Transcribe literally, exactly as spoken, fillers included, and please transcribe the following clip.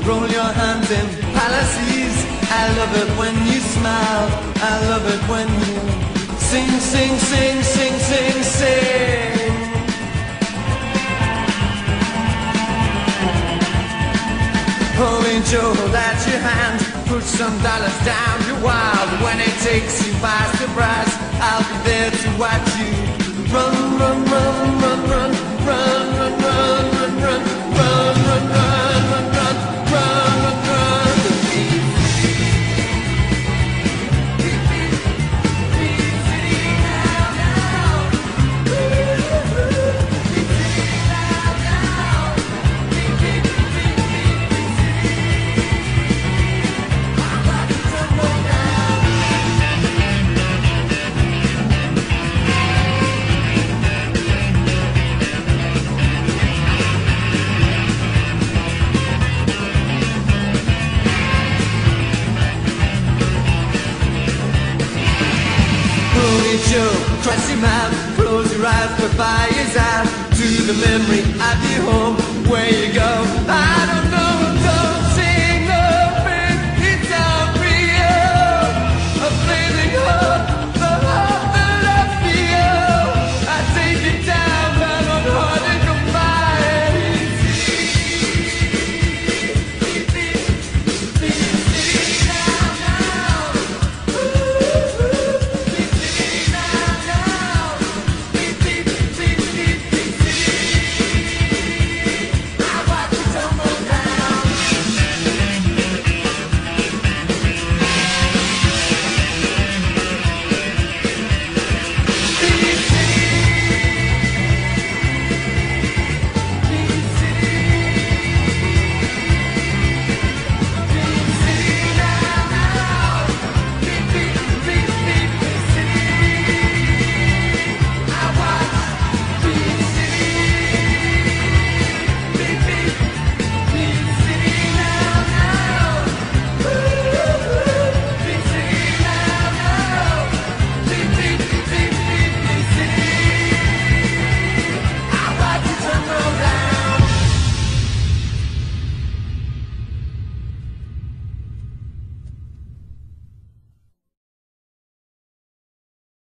roll your hands in palaces. I love it when you smile, I love it when you sing, sing, sing, sing, sing, sing. Holy Joe, hold out your hand, put some dollars down, you're wild. When it takes you by surprise, I'll be there to watch you run, run, run, run, run, run, run, run, run, run, run, run, run, run, run, run, run, run. Joe, cross your mouth, close your eyes, put fires out to the memory of your home. Where you go, I don't know.